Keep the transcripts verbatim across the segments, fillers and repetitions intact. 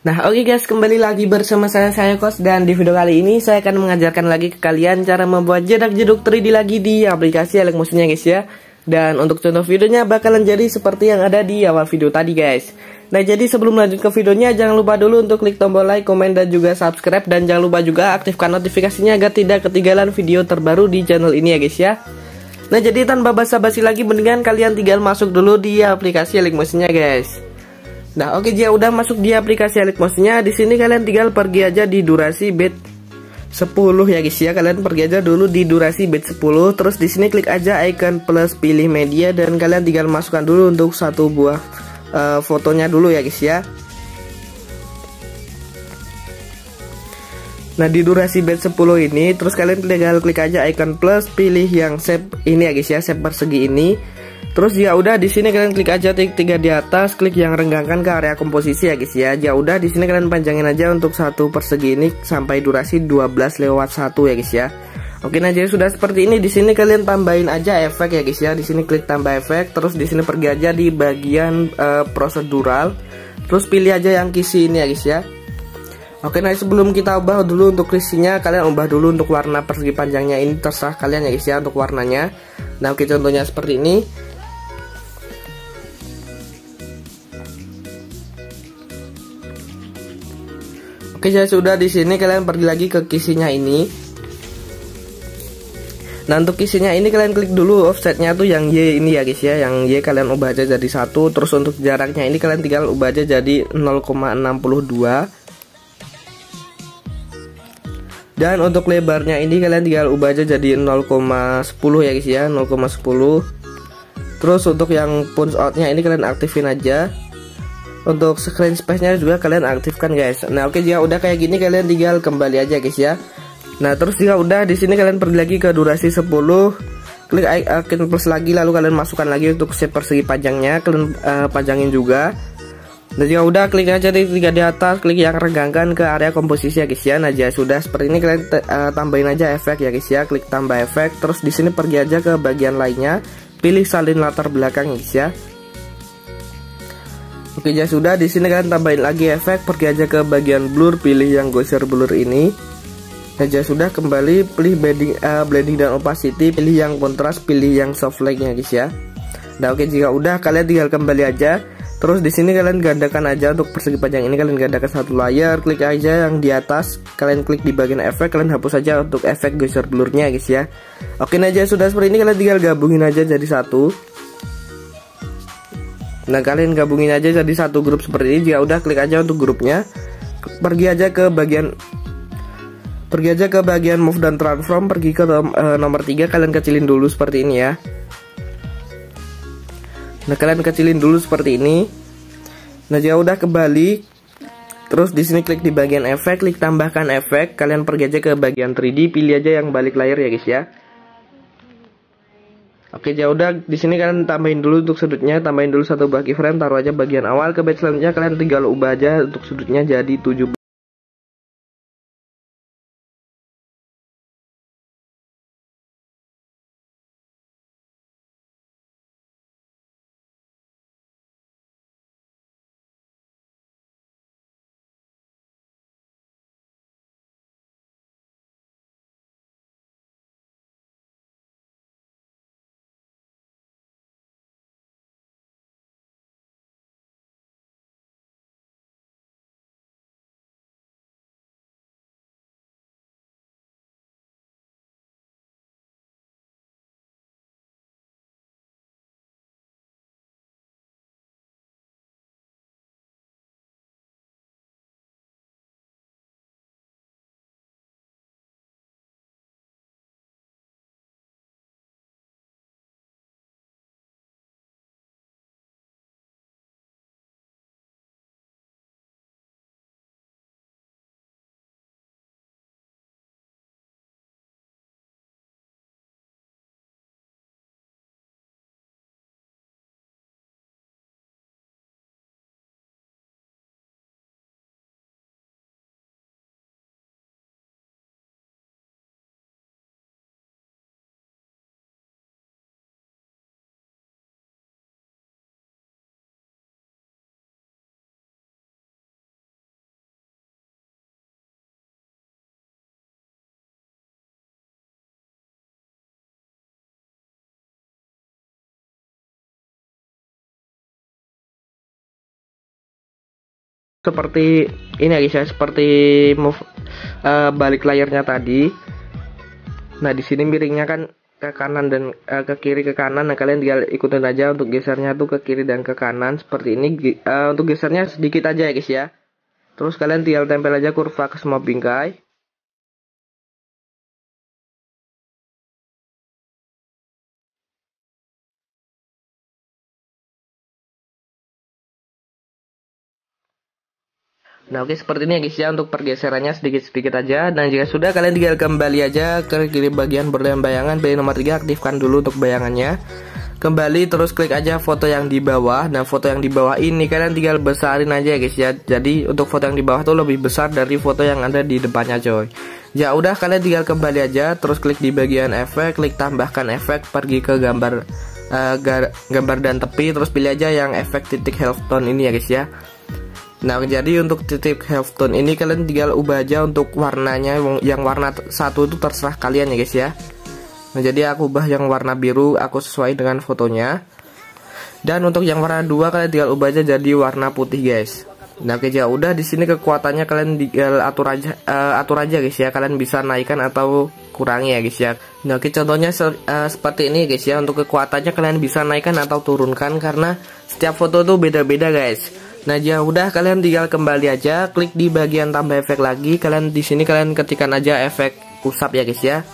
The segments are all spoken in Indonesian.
Nah oke guys, kembali lagi bersama saya, saya Kos. Dan di video kali ini saya akan mengajarkan lagi ke kalian cara membuat jedak-jeduk tiga D lagi di aplikasi Elec Motion guys ya. Dan untuk contoh videonya bakalan jadi seperti yang ada di awal video tadi guys. Nah jadi sebelum lanjut ke videonya, jangan lupa dulu untuk klik tombol like, komen, dan juga subscribe. Dan jangan lupa juga aktifkan notifikasinya agar tidak ketinggalan video terbaru di channel ini ya guys ya. Nah jadi tanpa basa-basi lagi, mendingan kalian tinggal masuk dulu di aplikasi Elec Motion guys. Nah oke, jika udah masuk di aplikasi Elec Motion, di sini kalian tinggal pergi aja di durasi bed sepuluh ya guys ya. Kalian pergi aja dulu di durasi bed sepuluh, terus di sini klik aja icon plus pilih media, dan kalian tinggal masukkan dulu untuk satu buah uh, fotonya dulu ya guys ya. Nah di durasi bed sepuluh ini, terus kalian tinggal klik aja icon plus pilih yang shape ini ya guys ya, shape persegi ini. Terus ya udah di sini kalian klik aja titik tiga di atas, klik yang renggangkan ke area komposisi ya guys ya. Ya udah di sini kalian panjangin aja untuk satu persegi ini sampai durasi dua belas lewat satu ya guys ya. Oke, nah jadi sudah seperti ini. Di sini kalian tambahin aja efek ya guys ya. Di sini klik tambah efek, terus di sini pergi aja di bagian uh, prosedural. Terus pilih aja yang kisi ini ya guys ya. Oke, nah sebelum kita ubah dulu untuk kisinya, kalian ubah dulu untuk warna persegi panjangnya ini, terserah kalian ya guys ya untuk warnanya. Nah oke, contohnya seperti ini. Oke, jadi sudah di sini kalian pergi lagi ke kisinya ini. Nah untuk kisinya ini kalian klik dulu offsetnya tuh yang Y ini ya guys ya. Yang Y kalian ubah aja jadi satu. Terus untuk jaraknya ini kalian tinggal ubah aja jadi nol koma enam dua. Dan untuk lebarnya ini kalian tinggal ubah aja jadi nol koma sepuluh ya guys ya, nol koma sepuluh. Terus untuk yang punch outnya ini kalian aktifin aja. Untuk screen space-nya juga kalian aktifkan guys. Nah oke, jika udah kayak gini kalian tinggal kembali aja guys ya. Nah terus jika udah di sini kalian pergi lagi ke durasi sepuluh, klik icon plus lagi, lalu kalian masukkan lagi untuk shape persegi panjangnya, kalian uh, panjangin juga. Nah jika udah klik aja di tiga di atas, klik yang renggangkan ke area komposisi ya guys ya. Nah jika sudah seperti ini kalian uh, tambahin aja efek ya guys ya, klik tambah efek. Terus di sini pergi aja ke bagian lainnya, pilih salin latar belakang guys ya. Oke, ya sudah di sini kalian tambahin lagi efek, pergi aja ke bagian blur, pilih yang gosher blur ini. Nah, ya sudah kembali pilih blending, uh, blending dan opacity, pilih yang kontras, pilih yang soft light-nya guys ya. Nah, oke, jika udah kalian tinggal kembali aja. Terus di sini kalian gandakan aja untuk persegi panjang ini, kalian gandakan satu layer, klik aja yang di atas, kalian klik di bagian efek, kalian hapus aja untuk efek gosher blur-nya guys ya. Oke, nah ya sudah seperti ini, kalian tinggal gabungin aja jadi satu. Nah kalian gabungin aja jadi satu grup seperti ini. Jika udah klik aja untuk grupnya, pergi aja ke bagian pergi aja ke bagian move dan transform, pergi ke uh, nomor tiga, kalian kecilin dulu seperti ini ya. Nah kalian kecilin dulu seperti ini. Nah jika udah kembali, terus di sini klik di bagian efek, klik tambahkan efek, kalian pergi aja ke bagian tiga D, pilih aja yang balik layar ya guys ya. Oke, ya udah di sini kalian tambahin dulu untuk sudutnya, tambahin dulu satu buah keyframe, taruh aja bagian awal. Ke batch selanjutnya kalian tinggal ubah aja untuk sudutnya jadi tujuh. seperti ini ya guys ya, seperti move uh, balik layarnya tadi. Nah di sini miringnya kan ke kanan dan uh, ke kiri ke kanan. Nah kalian tinggal ikutin aja untuk gesernya tuh ke kiri dan ke kanan seperti ini. Uh, untuk gesernya sedikit aja ya guys ya. Terus kalian tinggal tempel aja kurva ke semua bingkai. Nah oke, seperti ini ya guys ya untuk pergeserannya sedikit-sedikit aja. Dan jika sudah, kalian tinggal kembali aja ke kiri bagian berdaya bayangan, pilih nomor tiga, aktifkan dulu untuk bayangannya. Kembali terus klik aja foto yang di bawah. Nah foto yang di bawah ini kalian tinggal besarin aja ya guys ya. Jadi untuk foto yang di bawah tuh lebih besar dari foto yang ada di depannya coy. Ya udah, kalian tinggal kembali aja terus klik di bagian efek, klik tambahkan efek, pergi ke gambar uh, gambar dan tepi, terus pilih aja yang efek titik half tone ini ya guys ya. Nah jadi untuk titik half tone ini kalian tinggal ubah aja untuk warnanya, yang warna satu itu terserah kalian ya guys ya. Nah jadi aku ubah yang warna biru, aku sesuai dengan fotonya. Dan untuk yang warna dua kalian tinggal ubah aja jadi warna putih guys. Nah oke, ya udah, di sini kekuatannya kalian tinggal atur aja uh, atur aja guys ya, kalian bisa naikkan atau kurangi ya guys ya. Nah oke, contohnya se uh, seperti ini guys ya. Untuk kekuatannya kalian bisa naikkan atau turunkan karena setiap foto tuh beda-beda guys. Nah ya udah, kalian tinggal kembali aja klik di bagian tambah efek lagi. Kalian di sini kalian ketikkan aja efek usap ya guys ya.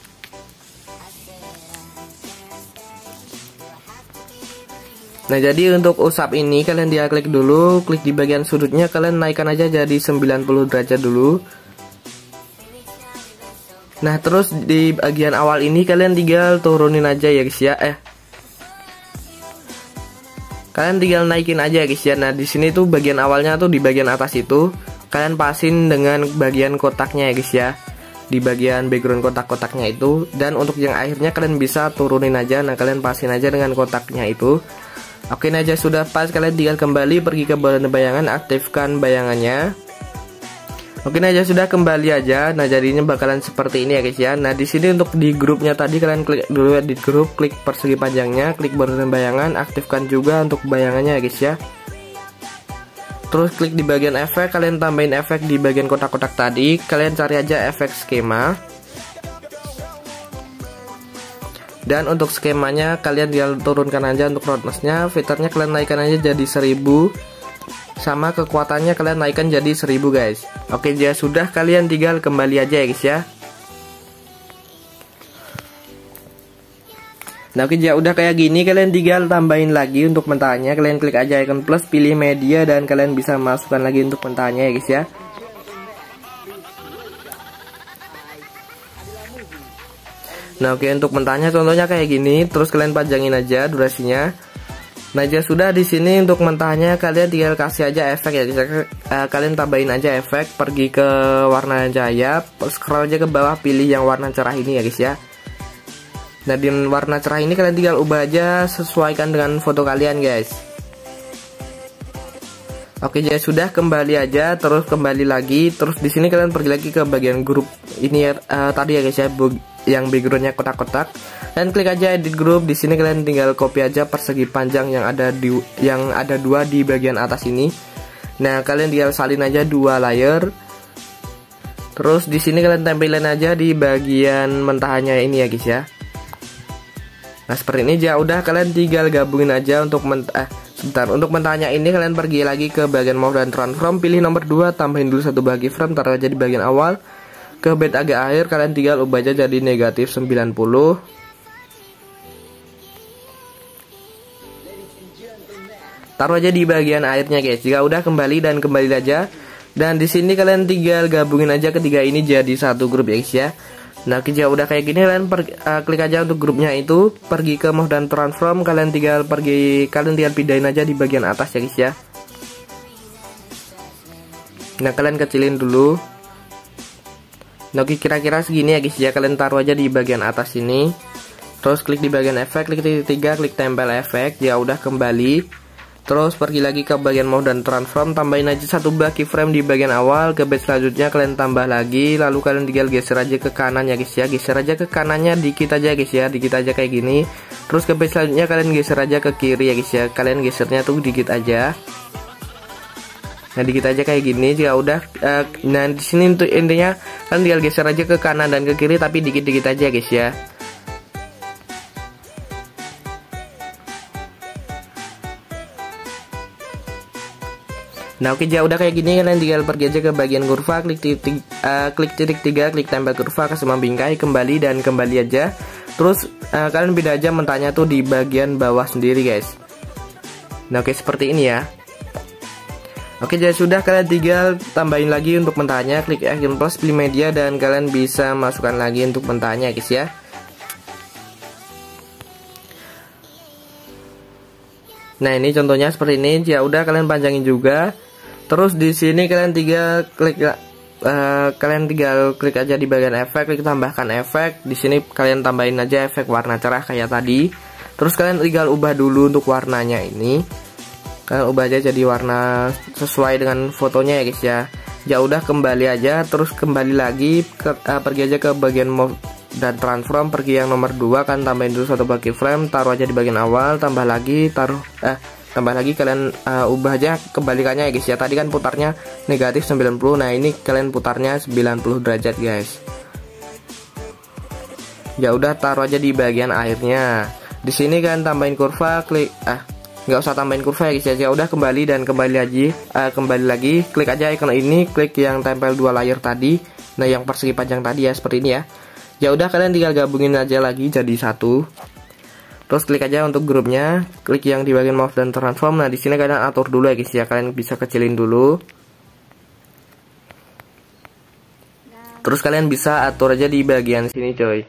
Nah jadi untuk usap ini kalian dia klik dulu, klik di bagian sudutnya, kalian naikkan aja jadi sembilan puluh derajat dulu. Nah terus di bagian awal ini kalian tinggal turunin aja ya guys ya. Eh Kalian tinggal naikin aja guys ya. Nah di sini tuh bagian awalnya tuh di bagian atas itu kalian pasin dengan bagian kotaknya ya guys ya, di bagian background kotak-kotaknya itu. Dan untuk yang akhirnya kalian bisa turunin aja. Nah kalian pasin aja dengan kotaknya itu. Oke, nah aja sudah pas, kalian tinggal kembali pergi ke bayangan, aktifkan bayangannya. Oke, nah aja sudah kembali aja. Nah jadinya bakalan seperti ini ya guys ya. Nah di sini untuk di grupnya tadi kalian klik dulu di grup, klik persegi panjangnya, klik bayangan bayangan, aktifkan juga untuk bayangannya ya guys ya. Terus klik di bagian efek, kalian tambahin efek di bagian kotak-kotak tadi. Kalian cari aja efek skema. Dan untuk skemanya kalian tinggal turunkan aja untuk roughness-nya, filternya kalian naikkan aja jadi seribu. Sama kekuatannya kalian naikkan jadi seribu guys. Oke, ya sudah, kalian tinggal kembali aja ya guys ya. Nah oke, ya udah kayak gini, kalian tinggal tambahin lagi untuk mentahannya. Kalian klik aja icon plus, pilih media, dan kalian bisa masukkan lagi untuk mentahannya ya guys ya. Nah oke, untuk mentahannya contohnya kayak gini, terus kalian panjangin aja durasinya. Nah ya sudah, di sini untuk mentahannya kalian tinggal kasih aja efek ya guys. Uh, kalian tambahin aja efek, pergi ke warna cahaya, scroll aja ke bawah, pilih yang warna cerah ini ya guys ya. Nah di warna cerah ini kalian tinggal ubah aja, sesuaikan dengan foto kalian guys. Oke, ya sudah, kembali aja, terus kembali lagi, terus di sini kalian pergi lagi ke bagian grup ini uh, tadi ya guys ya, yang backgroundnya kotak-kotak. Dan klik aja edit group. Di sini kalian tinggal copy aja persegi panjang yang ada di yang ada dua di bagian atas ini. Nah kalian tinggal salin aja dua layer. Terus di sini kalian tempelin aja di bagian mentahannya ini ya guys ya. Nah seperti ini ya udah, kalian tinggal gabungin aja untuk ment eh sebentar, untuk mentahannya ini kalian pergi lagi ke bagian move dan transform, pilih nomor dua, tambahin dulu satu bagi frame, taruh aja di bagian awal. Ke bed agak akhir kalian tinggal ubah aja jadi negatif sembilan puluh. Taruh aja di bagian akhirnya guys. Jika udah, kembali dan kembali aja. Dan di sini kalian tinggal gabungin aja ketiga ini jadi satu grup ya guys ya. Nah jika udah kayak gini, kalian per, uh, klik aja untuk grupnya itu, pergi ke move dan transform, kalian tinggal pergi kalian tinggal pindahin aja di bagian atas ya guys ya. Nah kalian kecilin dulu. Nah oke, kira-kira segini ya guys ya, kalian taruh aja di bagian atas ini. Terus klik di bagian efek, klik titik tiga, klik tempel efek. Ya udah, kembali. Terus pergi lagi ke bagian move dan transform, tambahin aja satu bagi frame di bagian awal. Ke bed selanjutnya kalian tambah lagi, lalu kalian tinggal geser aja ke kanan ya guys ya. Geser aja ke kanannya dikit aja guys ya, dikit aja kayak gini. Terus ke bed selanjutnya kalian geser aja ke kiri ya guys ya. Kalian gesernya tuh dikit aja. Nah dikit aja kayak gini. Jika udah, uh, nah di sini untuk intinya kan tinggal geser aja ke kanan dan ke kiri, tapi dikit-dikit aja guys ya. Nah oke, jika udah kayak gini kalian tinggal pergi aja ke bagian kurva, klik titik uh, klik titik tiga, klik tempel kurva ke semua bingkai, kembali dan kembali aja. Terus uh, kalian pindah aja mentahnya tuh di bagian bawah sendiri guys. Nah oke, seperti ini ya. Oke, jadi sudah, kalian tinggal tambahin lagi untuk mentahnya, klik icon plus, pilih media, dan kalian bisa masukkan lagi untuk mentahnya guys ya. Nah ini contohnya seperti ini. Ya udah, kalian panjangin juga. Terus di sini kalian tinggal klik uh, kalian tinggal klik aja di bagian efek, klik tambahkan efek. Di sini kalian tambahin aja efek warna cerah kayak tadi. Terus kalian tinggal ubah dulu untuk warnanya ini. Kalian ubah aja jadi warna sesuai dengan fotonya ya guys ya. Ya udah, kembali aja, terus kembali lagi ke, uh, pergi aja ke bagian move dan transform, pergi yang nomor dua, kan tambahin dulu satu bagi frame, taruh aja di bagian awal, tambah lagi, taruh eh tambah lagi, kalian uh, ubah aja kebalikannya ya guys ya. Tadi kan putarnya negatif sembilan puluh, nah ini kalian putarnya sembilan puluh derajat guys. Ya udah, taruh aja di bagian akhirnya. Di sini kalian tambahin kurva, klik ah nggak usah tambahin kurva ya guys ya. Ya udah, kembali dan kembali lagi uh, kembali lagi, klik aja icon ini, klik yang tempel dua layer tadi, nah yang persegi panjang tadi ya, seperti ini ya. Ya udah, kalian tinggal gabungin aja lagi jadi satu. Terus klik aja untuk grupnya, klik yang di bagian move dan transform. Nah di sini kalian atur dulu ya guys ya, kalian bisa kecilin dulu. Terus kalian bisa atur aja di bagian sini coy.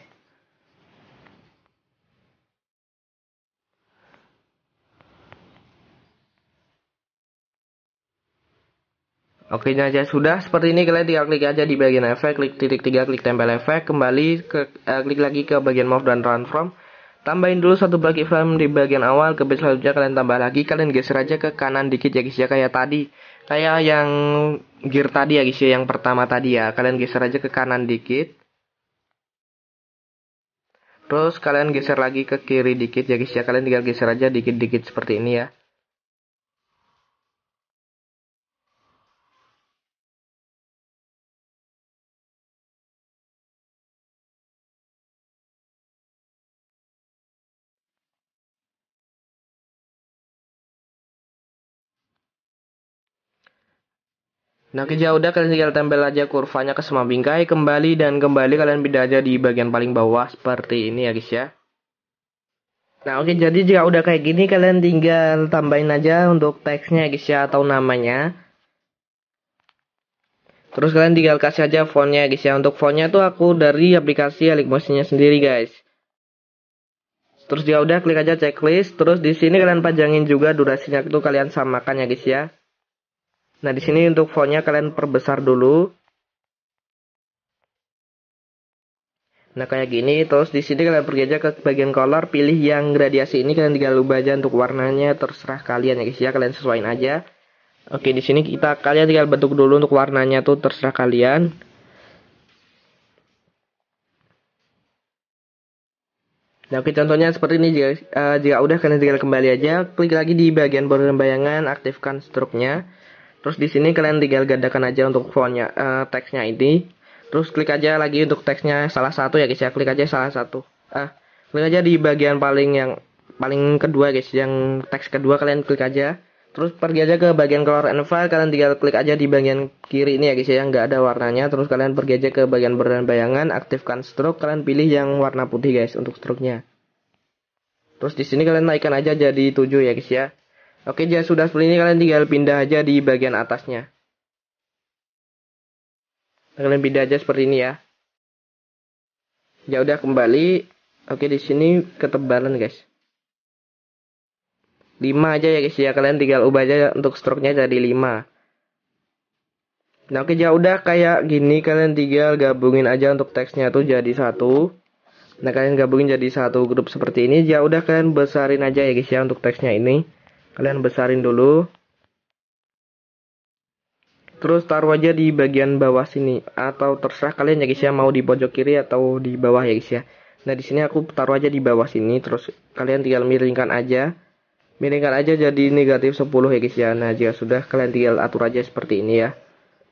Oke, nah aja sudah seperti ini. Kalian tinggal klik aja di bagian efek, klik titik tiga, klik tempel efek, kembali ke uh, klik lagi ke bagian move dan transform. Tambahin dulu satu bagi frame di bagian awal, ke base selanjutnya kalian tambah lagi, kalian geser aja ke kanan dikit ya guys ya, kayak tadi. Kayak yang gear tadi ya guys ya, yang pertama tadi ya. Kalian geser aja ke kanan dikit. Terus kalian geser lagi ke kiri dikit ya guys ya, kalian tinggal geser aja dikit-dikit seperti ini ya. Nah oke, ya udah, kalian tinggal tempel aja kurvanya ke semua bingkai, kembali dan kembali, kalian pindah aja di bagian paling bawah seperti ini ya guys ya. Nah oke, jadi jika udah kayak gini, kalian tinggal tambahin aja untuk teksnya guys ya, atau namanya. Terus kalian tinggal kasih aja fontnya guys ya. Untuk fontnya tuh aku dari aplikasi Alikmotionnya sendiri guys. Terus jika udah, klik aja checklist. Terus di sini kalian panjangin juga durasinya, itu kalian samakan ya guys ya. Nah di sini untuk fontnya kalian perbesar dulu. Nah kayak gini. Terus di sini kalian pergi aja ke bagian color, pilih yang gradiasi ini, kalian tinggal ubah aja untuk warnanya, terserah kalian ya guys ya, kalian sesuaiin aja. Oke, di sini kita kalian tinggal bentuk dulu untuk warnanya tuh, terserah kalian. Nah oke, contohnya seperti ini. Jika, uh, jika udah, kalian tinggal kembali aja, klik lagi di bagian border bayangan, aktifkan stroke-nya. Terus di sini kalian tinggal gandakan aja untuk fontnya, uh, teksnya ini. Terus klik aja lagi untuk teksnya salah satu ya guys ya, klik aja salah satu. Ah, klik aja di bagian paling yang paling kedua guys, yang teks kedua kalian klik aja. Terus pergi aja ke bagian color and file, kalian tinggal klik aja di bagian kiri ini ya guys ya, yang nggak ada warnanya. Terus kalian pergi aja ke bagian border bayangan, aktifkan stroke, kalian pilih yang warna putih guys untuk stroke-nya. Terus di sini kalian naikkan aja jadi tujuh ya guys ya. Oke, jadi sudah seperti ini, kalian tinggal pindah aja di bagian atasnya. Kalian pindah aja seperti ini ya. Ya udah, kembali. Oke, di sini ketebalan guys. lima aja ya guys ya, kalian tinggal ubah aja untuk stroke-nya jadi lima. Nah, oke, ya udah kayak gini, kalian tinggal gabungin aja untuk teksnya tuh jadi satu. Nah, kalian gabungin jadi satu grup seperti ini. Ya udah, kalian besarin aja ya guys ya untuk teksnya ini. Kalian besarin dulu. Terus taruh aja di bagian bawah sini, atau terserah kalian ya guys ya, mau di pojok kiri atau di bawah ya guys ya. Nah di sini aku taruh aja di bawah sini. Terus kalian tinggal miringkan aja. miringkan aja jadi negatif sepuluh ya guys ya. Nah jika sudah, kalian tinggal atur aja seperti ini ya.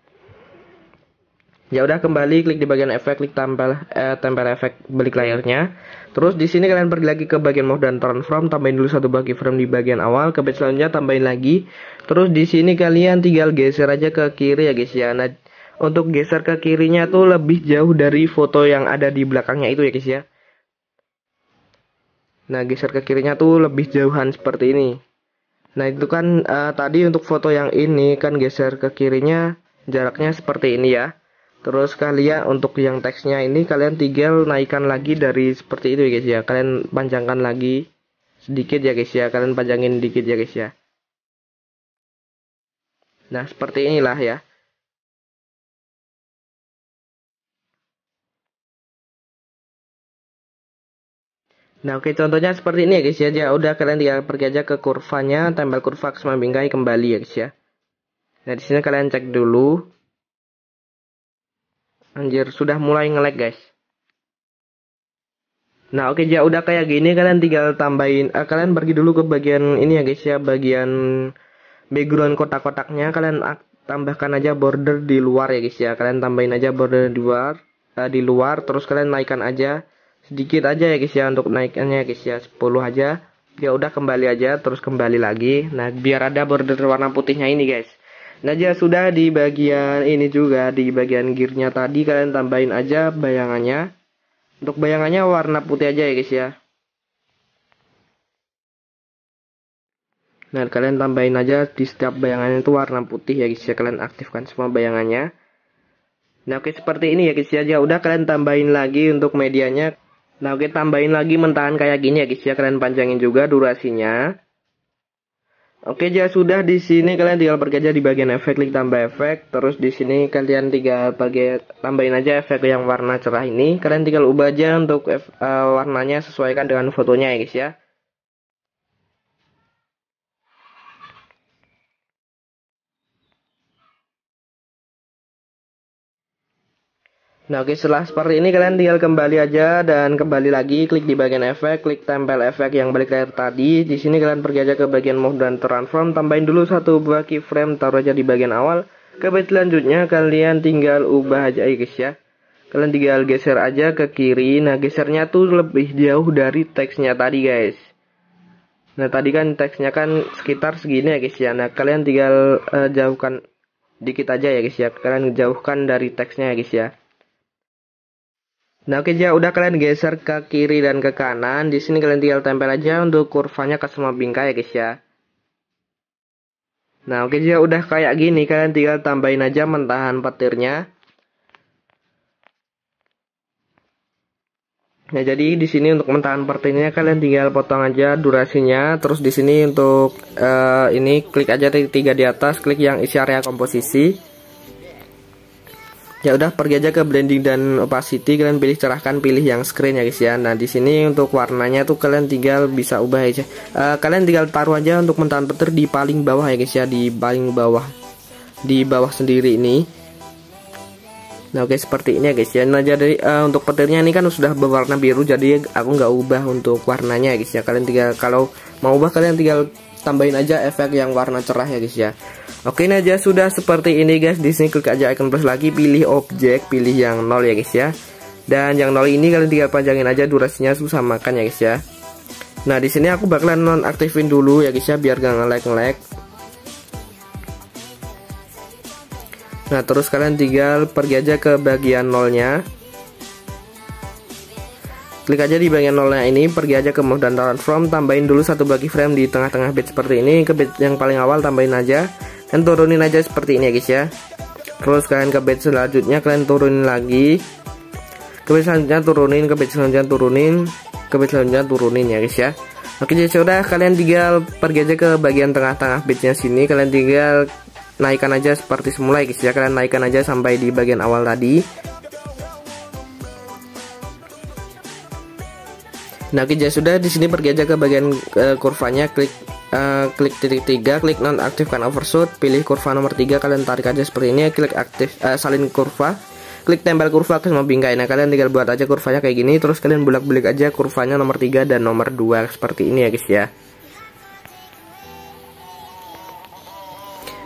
Ya udah, kembali klik di bagian efek, klik tempel eh, tempel efek balik layarnya. Terus di sini kalian pergi lagi ke bagian move dan transform, tambahin dulu satu bagi frame di bagian awal, ke batch selanjutnya tambahin lagi. Terus di sini kalian tinggal geser aja ke kiri ya guys ya. Nah, untuk geser ke kirinya tuh lebih jauh dari foto yang ada di belakangnya itu ya guys ya. Nah, geser ke kirinya tuh lebih jauhan seperti ini. Nah, itu kan uh, tadi untuk foto yang ini kan geser ke kirinya jaraknya seperti ini ya. Terus kalian untuk yang teksnya ini kalian tinggal naikkan lagi dari seperti itu ya guys ya. Kalian panjangkan lagi sedikit ya guys ya. Kalian panjangin dikit ya guys ya. Nah seperti inilah ya. Nah oke, contohnya seperti ini ya guys ya. Ya udah, kalian tinggal pergi aja ke kurvanya, tempel kurva ke semua bingkai kembali ya guys ya. Nah di sini kalian cek dulu. Anjir, sudah mulai nge-lag guys. Nah oke, ya udah kayak gini, kalian tinggal tambahin uh, kalian pergi dulu ke bagian ini ya guys ya, bagian background kotak-kotaknya. Kalian tambahkan aja border di luar ya guys ya. Kalian tambahin aja border di luar uh, di luar terus kalian naikkan aja sedikit aja ya guys ya, untuk naikannya ya guys ya, sepuluh aja. Ya udah, kembali aja terus kembali lagi. Nah biar ada border warna putihnya ini guys. Nah ya sudah, di bagian ini juga, di bagian gearnya tadi kalian tambahin aja bayangannya. Untuk bayangannya warna putih aja ya guys ya. Nah kalian tambahin aja di setiap bayangannya itu warna putih ya guys ya. Kalian aktifkan semua bayangannya. Nah oke, seperti ini ya guys ya. Ya udah, kalian tambahin lagi untuk medianya. Nah oke, tambahin lagi mentahan kayak gini ya guys ya. Kalian panjangin juga durasinya. Oke, ya sudah, di sini kalian tinggal pergi aja di bagian efek, klik tambah efek. Terus di sini kalian tinggal pakai tambahin aja efek yang warna cerah ini. Kalian tinggal ubah aja untuk uh, warnanya sesuaikan dengan fotonya ya guys ya. Nah oke, setelah seperti ini kalian tinggal kembali aja dan kembali lagi, klik di bagian efek, klik tempel efek yang balik layar tadi. Di sini kalian pergi aja ke bagian move dan transform, tambahin dulu satu buah keyframe, taruh aja di bagian awal. Ke batch selanjutnya kalian tinggal ubah aja ya guys ya. Kalian tinggal geser aja ke kiri. Nah gesernya tuh lebih jauh dari teksnya tadi guys. Nah tadi kan teksnya kan sekitar segini ya guys ya. Nah kalian tinggal uh, jauhkan dikit aja ya guys ya. Kalian jauhkan dari teksnya ya guys ya. Nah oke, ya udah, kalian geser ke kiri dan ke kanan. Di sini kalian tinggal tempel aja untuk kurvanya ke semua bingkai ya guys ya. Nah oke, ya udah kayak gini, kalian tinggal tambahin aja mentahan petirnya. Nah jadi di sini untuk mentahan petirnya kalian tinggal potong aja durasinya. Terus di sini untuk uh, ini klik aja titik tiga di atas, klik yang isi area komposisi. Ya udah, pergi aja ke blending dan opacity, kalian pilih cerahkan, pilih yang screen ya guys ya. Nah di sini untuk warnanya tuh kalian tinggal bisa ubah aja. Uh, kalian tinggal taruh aja untuk mentahan petir di paling bawah ya guys ya, di paling bawah, di bawah sendiri ini. Nah oke, seperti ini ya guys ya. Nah jadi uh, untuk petirnya ini kan sudah berwarna biru, jadi aku nggak ubah untuk warnanya ya guys ya. Kalian tinggal, kalau mau ubah kalian tinggal tambahin aja efek yang warna cerah ya guys ya. Oke, nah aja sudah seperti ini guys. Di sini klik aja icon plus lagi, pilih objek, pilih yang nol ya guys ya. Dan yang nol ini kalian tinggal panjangin aja durasinya, samakan ya guys ya. Nah di sini aku bakalan nonaktifin dulu ya guys ya, biar gak nge-lag nge-lag. Nah terus kalian tinggal pergi aja ke bagian nolnya. Klik aja di bagian nolnya ini, pergi aja ke move dan transform, tambahin dulu satu bagi frame di tengah-tengah batch seperti ini. Ke batch yang paling awal tambahin aja, dan turunin aja seperti ini ya guys ya. Terus kalian ke batch selanjutnya kalian turunin lagi, ke batch selanjutnya turunin, ke batch selanjutnya turunin, ke batch selanjutnya turunin ya guys ya. Oke, jadi sudah, kalian tinggal pergi aja ke bagian tengah-tengah batchnya sini, kalian tinggal naikkan aja seperti semula ya guys ya. Kalian naikkan aja sampai di bagian awal tadi. Nah oke, jadi sudah, di sini pergi aja ke bagian uh, kurvanya, klik uh, klik titik tiga, klik nonaktifkan overshoot, pilih kurva nomor tiga, kalian tarik aja seperti ini, klik aktif uh, salin kurva, klik tempel kurva ke semua bingkai. Nah kalian tinggal buat aja kurvanya kayak gini, terus kalian bolak-balik aja kurvanya nomor tiga dan nomor dua seperti ini ya guys ya.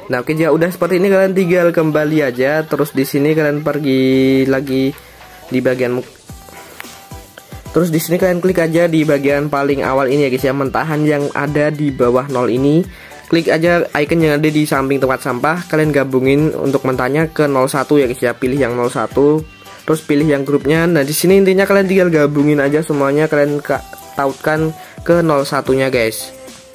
Nah, oke, jika udah seperti ini kalian tinggal kembali aja. Terus di sini kalian pergi lagi di bagian, terus di sini kalian klik aja di bagian paling awal ini ya guys ya, mentahan yang ada di bawah nol ini. Klik aja icon yang ada di samping tempat sampah, kalian gabungin untuk mentahnya ke nol satu ya guys ya. Pilih yang nol satu, terus pilih yang grupnya. Nah, di sini intinya kalian tinggal gabungin aja semuanya, kalian tautkan ke nol satu-nya guys.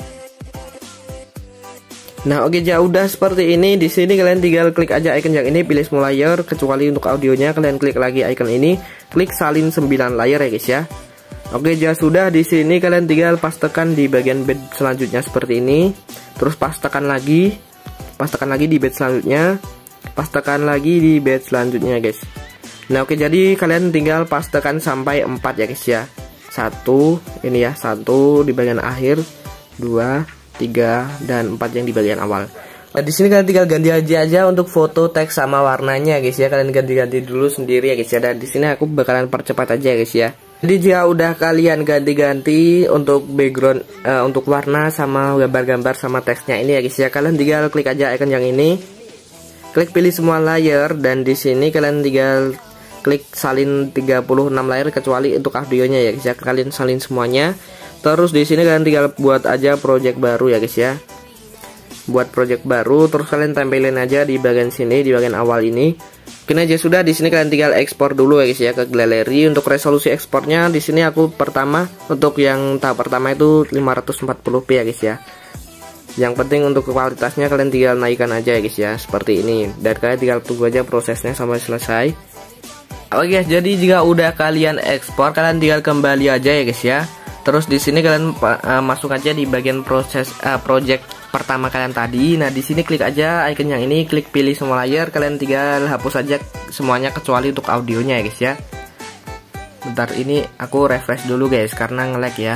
Nah, oke, ya udah seperti ini. Di sini kalian tinggal klik aja icon yang ini, pilih semua layer kecuali untuk audionya. Kalian klik lagi icon ini, klik salin sembilan layer ya guys ya. Oke, ya sudah. Di sini kalian tinggal pastekan di bagian bed selanjutnya seperti ini. Terus pastekan lagi, pastekan lagi di bed selanjutnya, pastekan lagi di bed selanjutnya guys. Nah, oke, jadi kalian tinggal pastekan sampai empat ya guys ya. Satu ini ya, satu di bagian akhir, dua, tiga, dan empat yang di bagian awal. Nah, di sini kalian tinggal ganti aja aja untuk foto, teks, sama warnanya guys ya. Kalian ganti-ganti dulu sendiri ya guys ya. Dan di sini aku bakalan percepat aja guys ya. Jadi jika udah kalian ganti-ganti untuk background, uh, untuk warna sama gambar-gambar sama teksnya ini ya guys ya, kalian tinggal klik aja icon yang ini, klik pilih semua layer, dan di sini kalian tinggal klik salin tiga puluh enam layer kecuali untuk audionya ya guys ya. Kalian salin semuanya. Terus di sini kalian tinggal buat aja project baru ya guys ya. Buat project baru, terus kalian tempelin aja di bagian sini, di bagian awal ini. Oke aja sudah. Di sini kalian tinggal ekspor dulu ya guys ya ke galeri. Untuk resolusi ekspornya di sini aku pertama, untuk yang tahap pertama itu lima ratus empat puluh p ya guys ya. Yang penting untuk kualitasnya kalian tinggal naikkan aja ya guys ya, seperti ini. Dan kalian tinggal tunggu aja prosesnya sampai selesai. Oke guys, jadi jika udah kalian ekspor, kalian tinggal kembali aja ya guys ya. Terus di sini kalian uh, masuk aja di bagian proses uh, project pertama kalian tadi. Nah, di sini klik aja icon yang ini, klik pilih semua layer, kalian tinggal hapus aja semuanya kecuali untuk audionya ya guys ya. Bentar, ini aku refresh dulu guys karena nge-lag ya.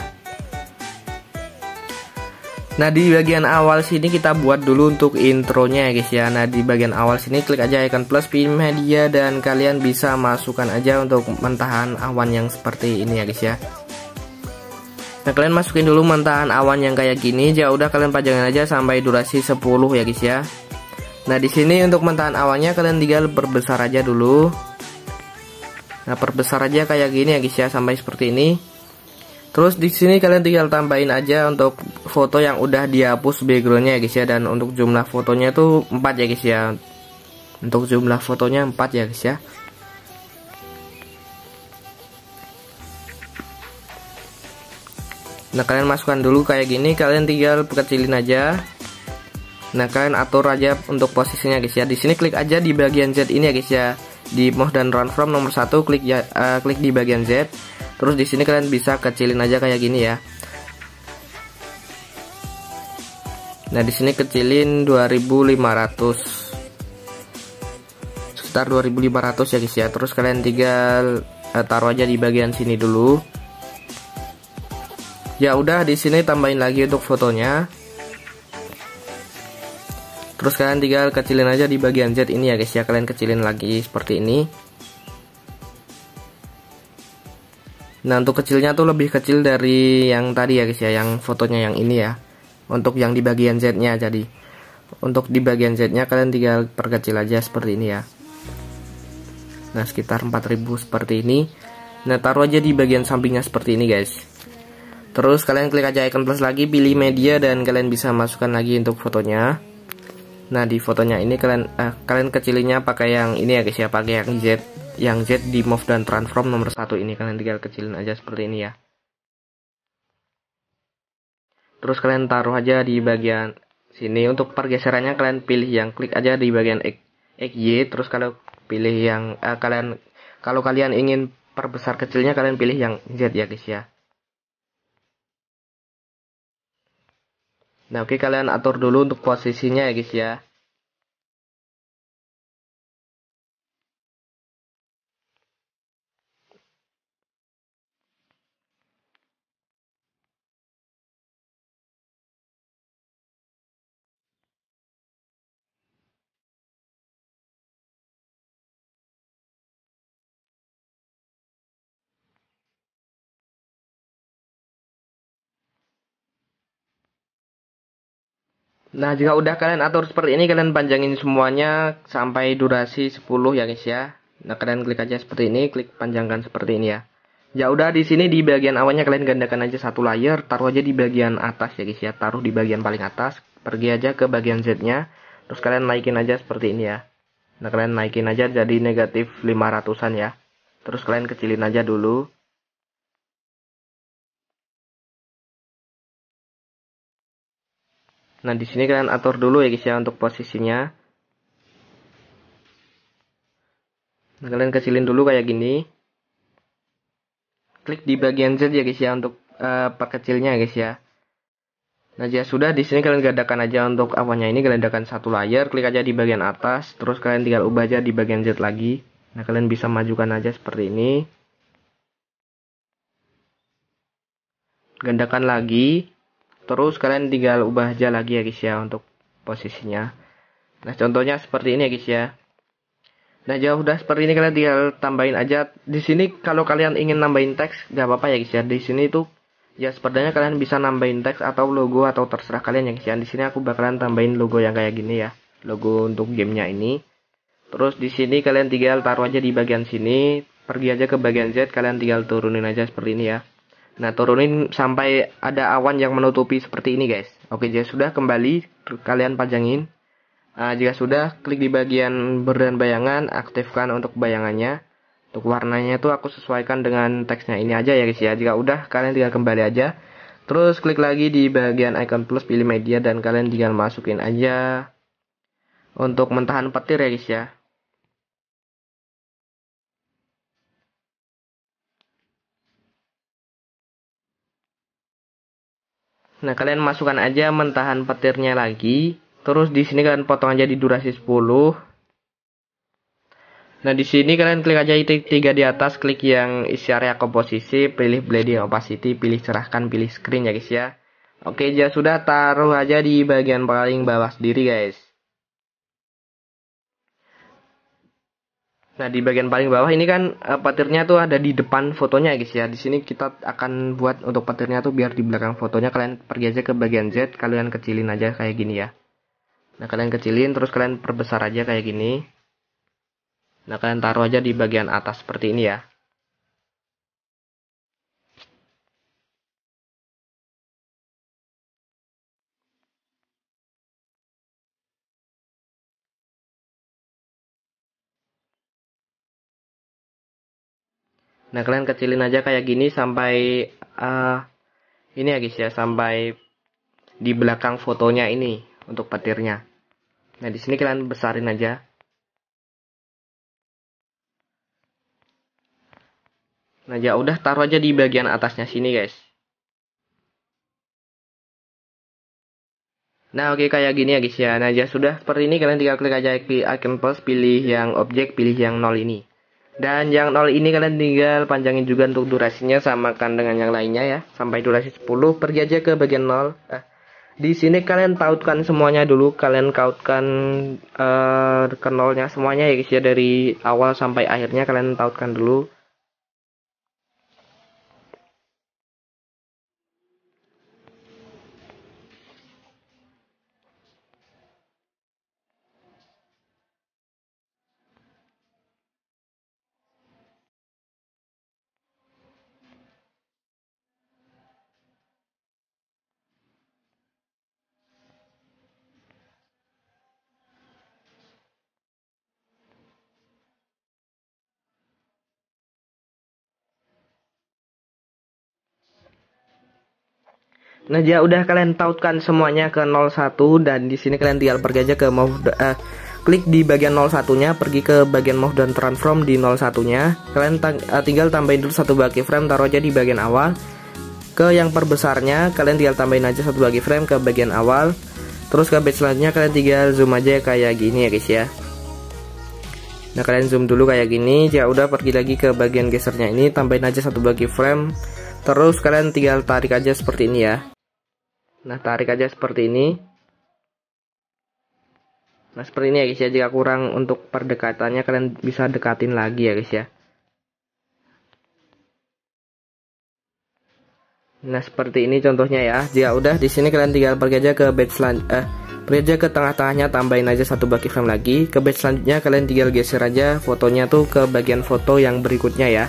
Nah, di bagian awal sini kita buat dulu untuk intronya ya guys ya. Nah, di bagian awal sini klik aja icon plus pilih media, dan kalian bisa masukkan aja untuk mentahan awan yang seperti ini ya guys ya. Nah, kalian masukin dulu mentahan awan yang kayak gini. Ya udah, kalian pajangin aja sampai durasi sepuluh ya guys ya. Nah, di sini untuk mentahan awannya kalian tinggal perbesar aja dulu. Nah, perbesar aja kayak gini ya guys ya, sampai seperti ini. Terus di sini kalian tinggal tambahin aja untuk foto yang udah dihapus backgroundnya ya guys ya. Dan untuk jumlah fotonya itu empat ya guys ya. Untuk jumlah fotonya empat ya guys ya. Nah, kalian masukkan dulu kayak gini, kalian tinggal kecilin aja. Nah, kalian atur aja untuk posisinya guys ya. Di sini klik aja di bagian Z ini ya guys ya. Di mouse dan run from nomor satu, klik ya, uh, klik di bagian Z. Terus di sini kalian bisa kecilin aja kayak gini ya. Nah, di sini kecilin dua ribu lima ratus. Sekitar dua ribu lima ratus ya guys ya. Terus kalian tinggal uh, taruh aja di bagian sini dulu. Ya udah, di sini tambahin lagi untuk fotonya. Terus kalian tinggal kecilin aja di bagian Z ini ya guys ya. Kalian kecilin lagi seperti ini. Nah, untuk kecilnya tuh lebih kecil dari yang tadi ya guys ya, yang fotonya yang ini ya. Untuk yang di bagian Z-nya. Jadi untuk di bagian Z-nya kalian tinggal perkecil aja seperti ini ya. Nah, sekitar empat ribu seperti ini. Nah, taruh aja di bagian sampingnya seperti ini guys. Terus kalian klik aja icon plus lagi, pilih media, dan kalian bisa masukkan lagi untuk fotonya. Nah, di fotonya ini kalian eh, kalian kecilinnya pakai yang ini ya guys ya, pakai yang Z, yang Z di move dan transform nomor satu ini. Kalian tinggal kecilin aja seperti ini ya. Terus kalian taruh aja di bagian sini. Untuk pergeserannya kalian pilih yang klik aja di bagian X, X Y. Terus kalau pilih yang eh, kalian kalau kalian ingin perbesar kecilnya, kalian pilih yang Z ya guys ya. Nah, oke, kalian atur dulu untuk posisinya ya guys ya. Nah, jika udah kalian atur seperti ini, kalian panjangin semuanya sampai durasi sepuluh ya guys ya. Nah, kalian klik aja seperti ini, klik panjangkan seperti ini ya. Ya udah, di sini di bagian awalnya kalian gandakan aja satu layer, taruh aja di bagian atas ya guys ya. Taruh di bagian paling atas, pergi aja ke bagian Z-nya, terus kalian naikin aja seperti ini ya. Nah, kalian naikin aja jadi negatif lima ratusan ya. Terus kalian kecilin aja dulu. Nah, di sini kalian atur dulu ya guys ya untuk posisinya. Nah, kalian kecilin dulu kayak gini. Klik di bagian Z ya guys ya untuk uh, perkecilnya guys ya. Nah, jika sudah, di sini kalian gandakan aja untuk awannya ini, kalian gandakan satu layer, klik aja di bagian atas, terus kalian tinggal ubah aja di bagian Z lagi. Nah, kalian bisa majukan aja seperti ini. Gandakan lagi. Terus kalian tinggal ubah aja lagi ya guys ya untuk posisinya. Nah, contohnya seperti ini ya guys ya. Nah, jauh udah seperti ini, kalian tinggal tambahin aja. Di sini kalau kalian ingin nambahin teks gak apa-apa ya guys ya. Di sini tuh ya sepertinya kalian bisa nambahin teks atau logo atau terserah kalian ya guys ya. Di sini aku bakalan tambahin logo yang kayak gini ya. Logo untuk gamenya ini. Terus di sini kalian tinggal taruh aja di bagian sini. Pergi aja ke bagian Z, kalian tinggal turunin aja seperti ini ya. Nah, turunin sampai ada awan yang menutupi seperti ini guys. Oke, jika sudah, kembali kalian panjangin. Nah, jika sudah, klik di bagian ber dan bayangan, aktifkan untuk bayangannya. Untuk warnanya itu aku sesuaikan dengan teksnya ini aja ya guys ya. Jika udah, kalian tinggal kembali aja. Terus klik lagi di bagian icon plus, pilih media, dan kalian tinggal masukin aja untuk mentahan petir ya guys ya. Nah, kalian masukkan aja mentahan petirnya lagi. Terus di sini kalian potong aja di durasi sepuluh. Nah, di sini kalian klik aja titik tiga di atas, klik yang isi area komposisi, pilih blending opacity, pilih cerahkan, pilih screen ya guys ya. Oke, ya sudah, taruh aja di bagian paling bawah sendiri guys. Nah, di bagian paling bawah ini kan uh, petirnya tuh ada di depan fotonya guys ya. Di sini kita akan buat untuk petirnya tuh biar di belakang fotonya. Kalian pergi aja ke bagian Z, kalian kecilin aja kayak gini ya. Nah, kalian kecilin, terus kalian perbesar aja kayak gini. Nah, kalian taruh aja di bagian atas seperti ini ya. Nah, kalian kecilin aja kayak gini sampai uh, ini ya guys ya, sampai di belakang fotonya ini untuk petirnya. Nah, di sini kalian besarin aja. Nah, ya udah, taruh aja di bagian atasnya sini guys. Nah, oke, kayak gini ya guys ya. Nah, ya sudah seperti ini, kalian tinggal klik aja icon plus, pilih yang objek, pilih yang nol ini. Dan yang nol ini kalian tinggal panjangin juga untuk durasinya, samakan dengan yang lainnya ya, sampai durasi sepuluh. Pergi aja ke bagian nol. Eh, di sini kalian tautkan semuanya dulu, kalian tautkan uh, ke nolnya semuanya ya guys ya, dari awal sampai akhirnya kalian tautkan dulu. Nah, ya udah, kalian tautkan semuanya ke nol satu, dan di sini kalian tinggal pergi aja ke move, uh, klik di bagian nol satu-nya, pergi ke bagian move dan transform di nol satu-nya. Kalian uh, tinggal tambahin dulu satu buah keyframe, taruh aja di bagian awal. Ke yang perbesarnya, kalian tinggal tambahin aja satu buah keyframe ke bagian awal. Terus ke batch selanjutnya kalian tinggal zoom aja kayak gini ya guys ya. Nah, kalian zoom dulu kayak gini. Ya udah, pergi lagi ke bagian gesernya ini, tambahin aja satu buah keyframe. Terus kalian tinggal tarik aja seperti ini ya. Nah, tarik aja seperti ini. Nah, seperti ini ya guys ya. Jika kurang untuk perdekatannya, kalian bisa dekatin lagi ya guys ya. Nah, seperti ini contohnya ya. Jika udah, di sini kalian tinggal pergi aja ke batch selan eh Pergi aja ke tengah-tengahnya, tambahin aja satu buah keyframe lagi. Ke batch selanjutnya kalian tinggal geser aja fotonya tuh ke bagian foto yang berikutnya ya.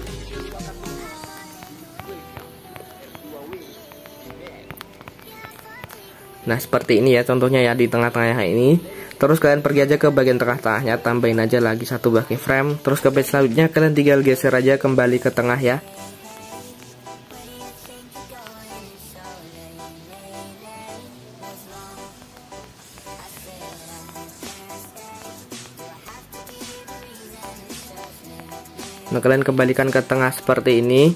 Nah seperti ini ya contohnya ya, di tengah-tengahnya ini. Terus kalian pergi aja ke bagian tengah-tengahnya, tambahin aja lagi satu buah keyframe. Terus ke batch selanjutnya kalian tinggal geser aja kembali ke tengah ya. Nah kalian kembalikan ke tengah seperti ini.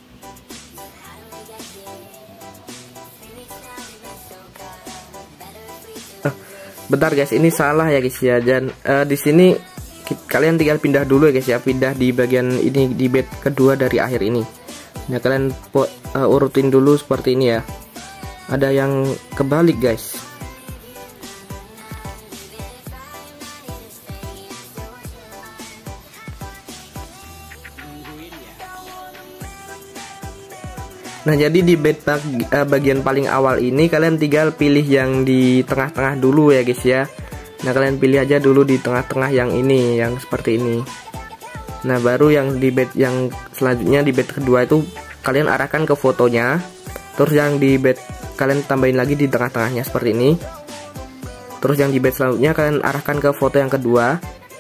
eh, Bentar guys, ini salah ya guys ya. Dan uh, di sini kalian tinggal pindah dulu ya guys ya, pindah di bagian ini, di bed kedua dari akhir ini. Nah kalian uh, urutin dulu seperti ini ya. Ada yang kebalik guys. Nah jadi di bed bag, uh, bagian paling awal ini kalian tinggal pilih yang di tengah-tengah dulu ya guys ya. Nah kalian pilih aja dulu di tengah-tengah yang ini, yang seperti ini. Nah baru yang di bed yang selanjutnya, di bed kedua itu kalian arahkan ke fotonya. Terus yang di bed kalian tambahin lagi di tengah-tengahnya seperti ini. Terus yang di bed selanjutnya kalian arahkan ke foto yang kedua.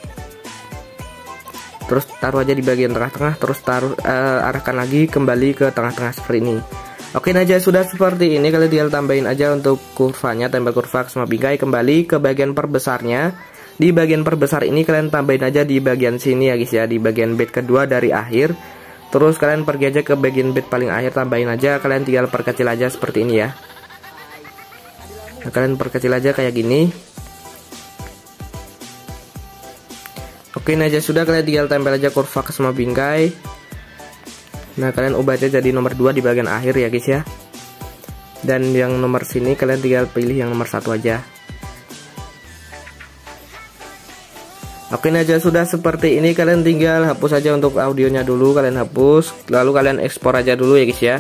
Terus taruh aja di bagian tengah-tengah, terus taruh uh, arahkan lagi kembali ke tengah-tengah seperti ini. Oke, nah aja sudah seperti ini. Kalian tinggal tambahin aja untuk kurvanya, tempel kurva sama bingkai, kembali ke bagian perbesarnya. Di bagian perbesar ini kalian tambahin aja di bagian sini ya guys ya, di bagian bed kedua dari akhir. Terus kalian pergi aja ke bagian bed paling akhir, tambahin aja, kalian tinggal perkecil aja seperti ini ya. Nah, kalian perkecil aja kayak gini. Oke, nah aja sudah, kalian tinggal tempel aja kurva sama bingkai. Nah kalian ubah aja jadi nomor dua di bagian akhir ya guys ya. Dan yang nomor sini kalian tinggal pilih yang nomor satu aja. Oke, nah aja sudah seperti ini. Kalian tinggal hapus aja untuk audionya dulu, kalian hapus. Lalu kalian ekspor aja dulu ya guys ya.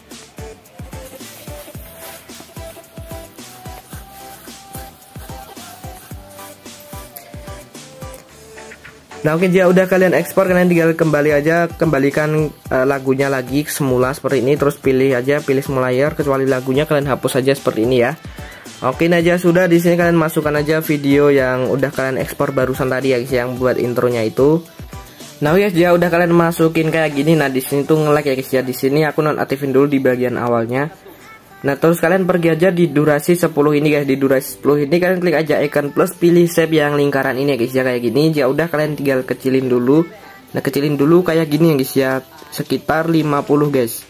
Nah oke, jika udah kalian ekspor, kalian tinggal kembali aja, kembalikan uh, lagunya lagi semula seperti ini. Terus pilih aja, pilih semua layar kecuali lagunya, kalian hapus aja seperti ini ya. Oke, nah aja sudah, di sini kalian masukkan aja video yang udah kalian ekspor barusan tadi ya guys, yang buat intronya itu. Nah guys, ya udah kalian masukin kayak gini. Nah di sini tuh nge-lag ya guys ya. Di sini aku nonaktifin dulu di bagian awalnya. Nah terus kalian pergi aja di durasi sepuluh ini guys. Di durasi sepuluh ini kalian klik aja icon plus, pilih shape yang lingkaran ini ya guys ya, kayak gini. Ya udah kalian tinggal kecilin dulu. Nah kecilin dulu kayak gini ya guys ya, sekitar lima puluh guys.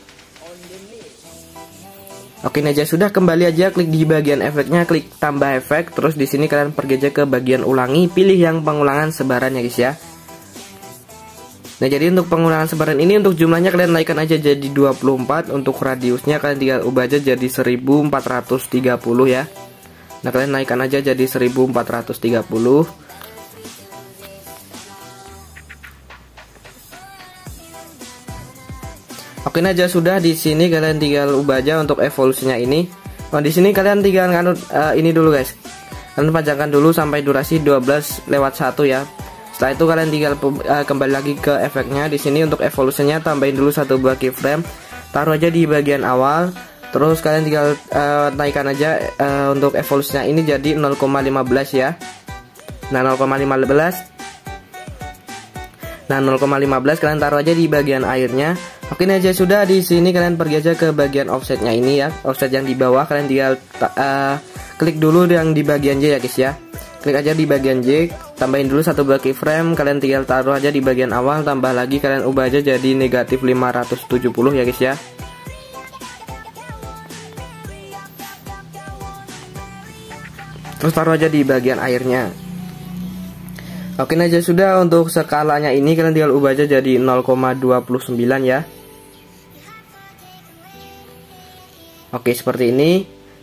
Oke, nah aja sudah, kembali aja klik di bagian efeknya, klik tambah efek. Terus di sini kalian pergi aja ke bagian ulangi, pilih yang pengulangan sebaran ya guys ya. Nah jadi untuk pengulangan sebaran ini, untuk jumlahnya kalian naikkan aja jadi dua puluh empat. Untuk radiusnya kalian tinggal ubah aja jadi seribu empat ratus tiga puluh ya. Nah kalian naikkan aja jadi seribu empat ratus tiga puluh. Oke, nah aja sudah, di sini kalian tinggal ubah aja untuk evolusinya ini. Nah di sini kalian tinggal nganut uh, ini dulu guys. Kalian panjangkan dulu sampai durasi dua belas lewat satu ya. Setelah itu kalian tinggal uh, kembali lagi ke efeknya. Di sini untuk evolusinya tambahin dulu satu buah keyframe, taruh aja di bagian awal. Terus kalian tinggal uh, naikkan aja uh, untuk evolusinya ini jadi nol koma lima belas ya. Nah nol koma lima belas. Nah nol koma lima belas kalian taruh aja di bagian akhirnya. Oke, ini aja sudah, di sini kalian pergi aja ke bagian offsetnya ini ya. Offset yang di bawah kalian tinggal uh, klik dulu yang di bagian J ya guys ya. Klik aja di bagian J, tambahin dulu satu buah keyframe, kalian tinggal taruh aja di bagian awal, tambah lagi kalian ubah aja jadi negatif lima ratus tujuh puluh ya guys ya. Terus taruh aja di bagian akhirnya. Oke, nah aja sudah, untuk skalanya ini kalian tinggal ubah aja jadi nol koma dua sembilan ya. Oke, seperti ini.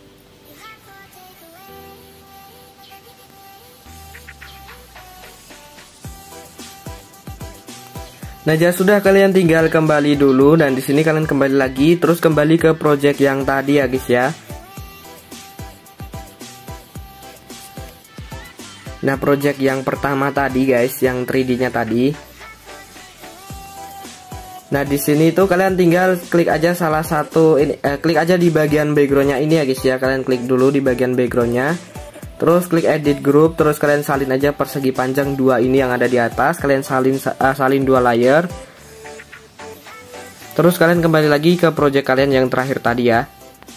Nah, ya sudah, kalian tinggal kembali dulu, dan di sini kalian kembali lagi, terus kembali ke project yang tadi ya guys ya. Nah, project yang pertama tadi guys, yang tiga D-nya tadi. Nah, di sini tuh kalian tinggal klik aja salah satu ini, eh, klik aja di bagian backgroundnya ini ya guys ya. Kalian klik dulu di bagian backgroundnya, terus klik edit group, terus kalian salin aja persegi panjang dua ini yang ada di atas. Kalian salin uh, salin dua layer. Terus kalian kembali lagi ke project kalian yang terakhir tadi ya.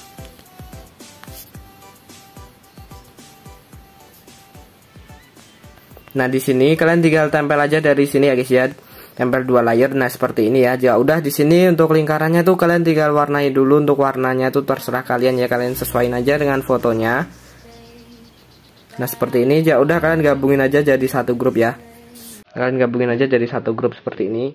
Nah, di sini kalian tinggal tempel aja dari sini ya guys ya. Tempel dua layer. Nah, seperti ini ya. Ya udah, di sini untuk lingkarannya tuh kalian tinggal warnai dulu. Untuk warnanya tuh terserah kalian ya, kalian sesuaiin aja dengan fotonya. Nah, seperti ini. Ya udah, kalian gabungin aja jadi satu grup ya. Kalian gabungin aja jadi satu grup seperti ini.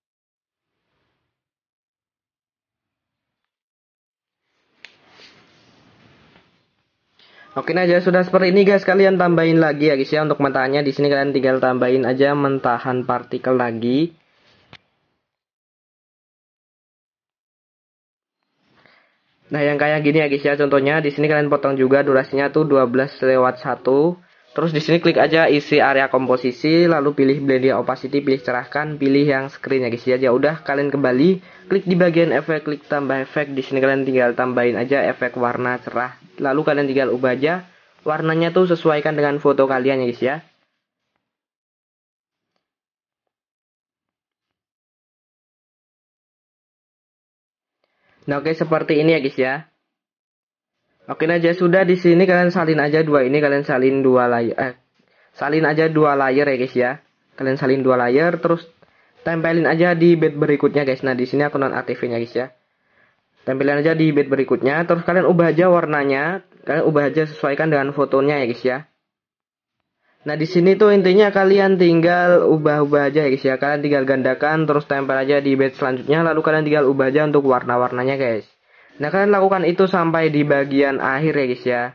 Oke, nah aja sudah seperti ini guys. Kalian tambahin lagi ya guys ya untuk mentahannya. Di sini kalian tinggal tambahin aja mentahan partikel lagi. Nah, yang kayak gini ya guys ya. Contohnya di sini kalian potong juga durasinya tuh dua belas lewat satu. Terus di sini klik aja isi area komposisi, lalu pilih blending opacity, pilih cerahkan, pilih yang screen ya guys ya. Ya udah, kalian kembali klik di bagian efek, klik tambah efek. Di sini kalian tinggal tambahin aja efek warna cerah. Lalu kalian tinggal ubah aja warnanya tuh sesuaikan dengan foto kalian ya guys ya. Nah, oke, seperti ini ya guys ya. Oke, nah aja sudah, di sini kalian salin aja dua ini, kalian salin dua layer eh salin aja dua layer ya guys ya. Kalian salin dua layer, terus tempelin aja di bed berikutnya guys. Nah, di sini aku nonaktifin ya guys ya. Tempelin aja di bed berikutnya, terus kalian ubah aja warnanya, kalian ubah aja sesuaikan dengan fotonya ya guys ya. Nah, di sini tuh intinya kalian tinggal ubah-ubah aja ya guys ya. Kalian tinggal gandakan, terus tempel aja di bed selanjutnya, lalu kalian tinggal ubah aja untuk warna-warnanya guys. Nah, kalian lakukan itu sampai di bagian akhir ya guys ya.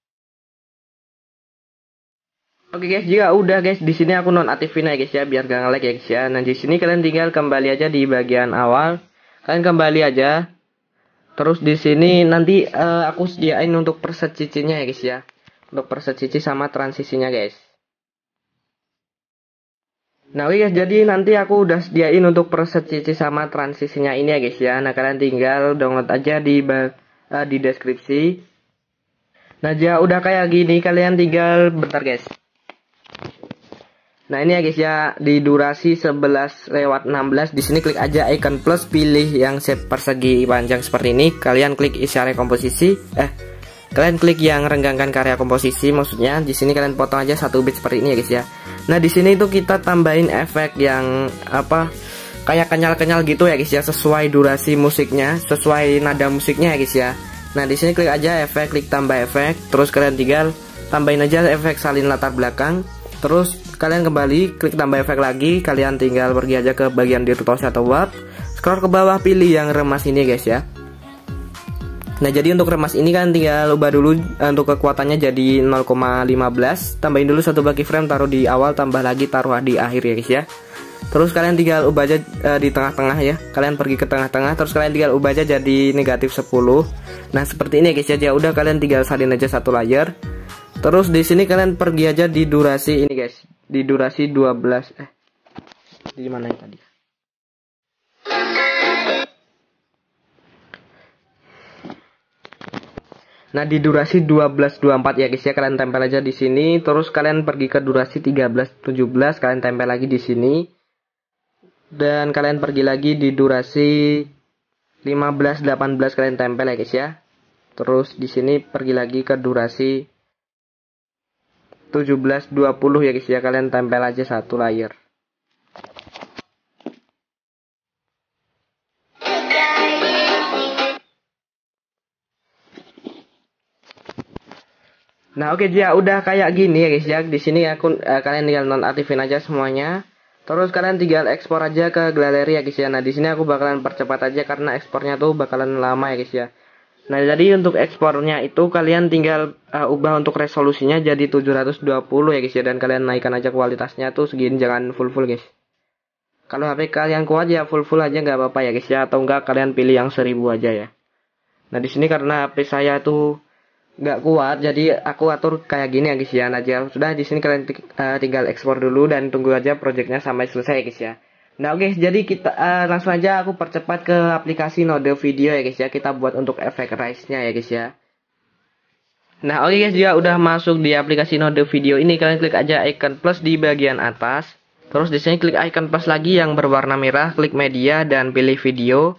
Oke guys, jika udah guys, di sini aku nonaktifin ya guys ya, biar gak nge-lag ya guys ya. Nah, di sini kalian tinggal kembali aja di bagian awal. Kalian kembali aja. Terus di sini nanti uh, aku sediain untuk preset cicinya ya guys ya. Untuk preset cici sama transisinya guys. Nah, oke guys, jadi nanti aku udah sediain untuk preset cici sama transisinya ini ya guys ya. Nah, kalian tinggal download aja di uh, di deskripsi. Nah, ya udah kayak gini, kalian tinggal bentar guys. Nah, ini ya guys ya, di durasi sebelas lewat enam belas. Di sini klik aja icon plus, pilih yang shape persegi panjang seperti ini. Kalian klik isi area komposisi. Eh, kalian klik yang renggangkan karya komposisi, maksudnya di sini kalian potong aja satu bit seperti ini ya guys ya. Nah, di sini itu kita tambahin efek yang apa? Kayak kenyal-kenyal gitu ya guys ya, sesuai durasi musiknya, sesuai nada musiknya ya guys ya. Nah, di sini klik aja efek, klik tambah efek, terus kalian tinggal tambahin aja efek salin latar belakang. Terus kalian kembali klik tambah efek lagi, kalian tinggal pergi aja ke bagian distorsi atau warp, scroll ke bawah, pilih yang remas ini guys ya. Nah, jadi untuk remas ini kan tinggal ubah dulu uh, untuk kekuatannya jadi nol koma lima belas, tambahin dulu satu bagi frame, taruh di awal, tambah lagi taruh di akhir ya guys ya. Terus kalian tinggal ubah aja uh, di tengah-tengah ya. Kalian pergi ke tengah-tengah, terus kalian tinggal ubah aja jadi negatif sepuluh. Nah, seperti ini ya guys ya. Ya udah, kalian tinggal salin aja satu layer. Terus di sini kalian pergi aja di durasi ini guys. Di durasi dua belas eh di mana yang tadi? Nah, di durasi dua belas dua puluh empat ya guys ya, kalian tempel aja di sini. Terus kalian pergi ke durasi tiga belas tujuh belas, kalian tempel lagi di sini. Dan kalian pergi lagi di durasi lima belas delapan belas, kalian tempel ya guys ya. Terus di sini pergi lagi ke durasi tujuh belas dua puluh ya guys ya, kalian tempel aja satu layer. Nah, oke okay, ya udah kayak gini ya guys ya. Di sini aku uh, kalian tinggal nonaktifin aja semuanya. Terus kalian tinggal ekspor aja ke galeri ya guys ya. Nah, di sini aku bakalan percepat aja karena ekspornya tuh bakalan lama ya guys ya. Nah, jadi untuk ekspornya itu kalian tinggal uh, ubah untuk resolusinya jadi tujuh ratus dua puluh ya guys ya, dan kalian naikkan aja kualitasnya tuh segini, jangan full-full guys. Kalau H P kalian kuat ya full-full aja nggak apa-apa ya guys ya, atau enggak kalian pilih yang seribu aja ya. Nah, di sini karena H P saya tuh nggak kuat, jadi aku atur kayak gini ya guys ya. Nah ya sudah, di sini kalian uh, tinggal ekspor dulu dan tunggu aja projectnya sampai selesai guys ya. Nah oke, okay, jadi kita uh, langsung aja aku percepat ke aplikasi Node Video ya guys ya. Kita buat untuk efek rise-nya ya guys ya. Nah oke okay guys, dia udah masuk di aplikasi Node Video ini. Kalian klik aja icon plus di bagian atas. Terus di sini klik icon plus lagi yang berwarna merah, klik media dan pilih video.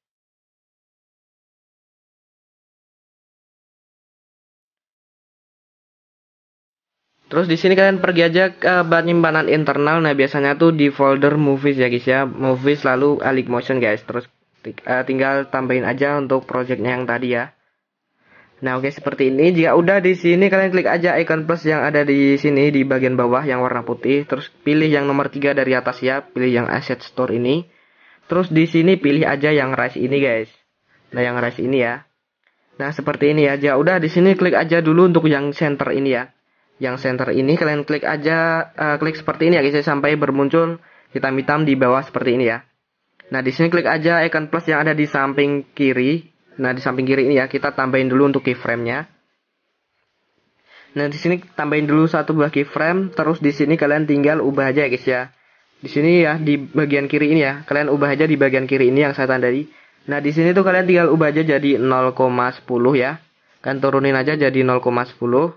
Terus di sini kalian pergi aja ke penyimpanan internal. Nah biasanya tuh di folder movies ya guys ya, movies lalu Alik Motion guys. Terus uh, tinggal tambahin aja untuk projectnya yang tadi ya. Nah oke, seperti ini. Jika udah di sini kalian klik aja icon plus yang ada di sini di bagian bawah yang warna putih. Terus pilih yang nomor tiga dari atas ya, pilih yang asset store ini. Terus di sini pilih aja yang rise ini guys. Nah yang rise ini ya. Nah seperti ini ya. Jika udah di sini klik aja dulu untuk yang center ini ya. Yang center ini kalian klik aja, uh, klik seperti ini ya guys sampai bermuncul hitam-hitam di bawah seperti ini ya. Nah di sini klik aja icon plus yang ada di samping kiri. Nah di samping kiri ini ya, kita tambahin dulu untuk keyframe-nya. Nah di sini tambahin dulu satu buah keyframe. Terus di sini kalian tinggal ubah aja ya guys ya. Di sini ya di bagian kiri ini ya, kalian ubah aja di bagian kiri ini yang saya tandai. Nah di sini tuh kalian tinggal ubah aja jadi nol koma sepuluh ya. Kan turunin aja jadi nol koma sepuluh.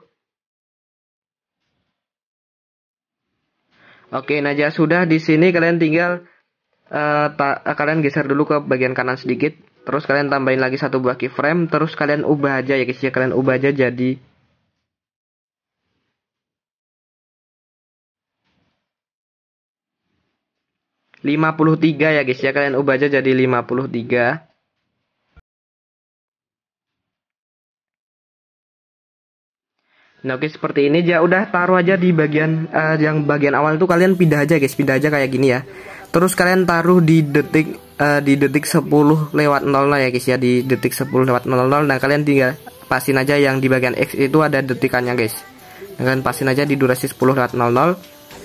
Oke, nah ya sudah, di sini kalian tinggal uh, kalian geser dulu ke bagian kanan sedikit. Terus kalian tambahin lagi satu buah keyframe. Terus kalian ubah aja ya guys ya. Kalian ubah aja jadi lima puluh tiga ya guys ya. Kalian ubah aja jadi lima puluh tiga. Nah oke, seperti ini. Ya udah, taruh aja di bagian uh, yang bagian awal itu kalian pindah aja guys. Pindah aja kayak gini ya. Terus kalian taruh di detik Uh, di detik sepuluh lewat nol ya guys ya, di detik sepuluh lewat nol nol. Nah kalian tinggal pasin aja yang di bagian X itu ada detikannya guys. Nah, kalian pasin aja di durasi sepuluh lewat nol nol.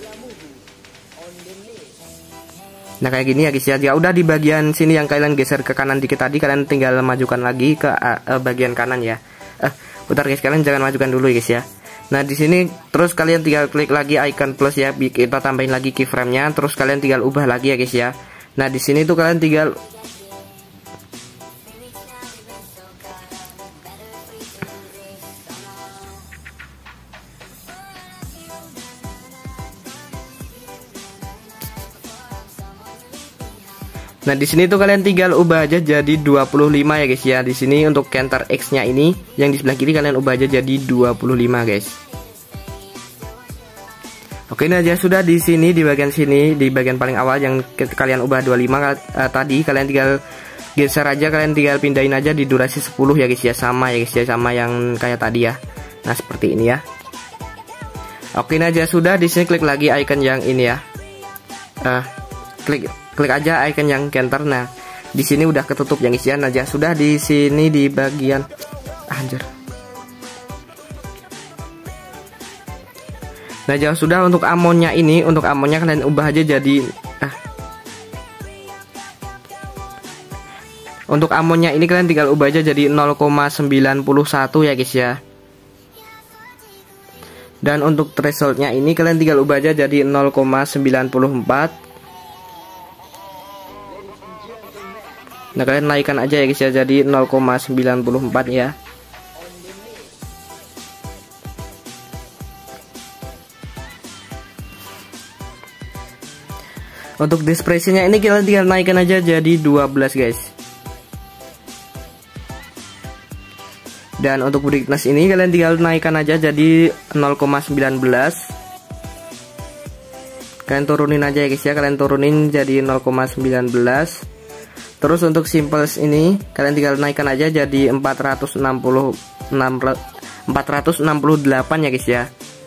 Nah kayak gini ya guys ya. Ya udah, di bagian sini yang kalian geser ke kanan dikit tadi, kalian tinggal majukan lagi ke uh, bagian kanan ya. Eh, bentar guys, kalian jangan majukan dulu guys ya. Nah di sini terus kalian tinggal klik lagi icon plus ya, kita tambahin lagi keyframe-nya. Terus kalian tinggal ubah lagi ya guys ya. Nah di sini tuh kalian tinggal Nah di sini tuh kalian tinggal ubah aja jadi dua puluh lima ya guys ya. Di sini untuk counter X-nya ini yang di sebelah kiri kalian ubah aja jadi dua puluh lima guys. Oke, nah ya sudah, di sini di bagian sini di bagian paling awal yang kalian ubah dua puluh lima uh, tadi kalian tinggal geser aja, kalian tinggal pindahin aja di durasi sepuluh ya guys ya, sama ya guys ya, sama yang kayak tadi ya. Nah, seperti ini ya. Oke, nah ya sudah, di sini klik lagi icon yang ini ya. Uh, klik klik aja icon yang counter. Nah, di sini udah ketutup ya guys ya. Nah, ya sudah, di sini di bagian anjir. Nah jauh sudah, untuk amonnya ini, untuk amonnya kalian ubah aja jadi ah. Untuk amonnya ini kalian tinggal ubah aja jadi nol koma sembilan satu ya guys ya. Dan untuk thresholdnya ini kalian tinggal ubah aja jadi nol koma sembilan empat. Nah kalian naikkan aja ya guys ya jadi nol koma sembilan empat ya. Untuk dispersinya ini kalian tinggal naikkan aja jadi dua belas guys. Dan untuk brightness ini kalian tinggal naikkan aja jadi nol koma sembilan. Kalian turunin aja ya guys ya, kalian turunin jadi nol koma sembilan. Terus untuk simples ini kalian tinggal naikkan aja jadi empat ratus enam puluh delapan ya guys ya.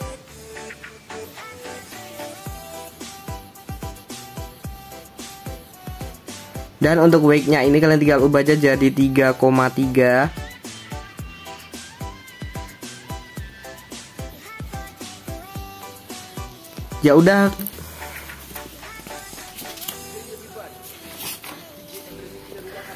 Dan untuk wake-nya ini kalian tinggal ubah aja jadi tiga koma tiga. Ya udah.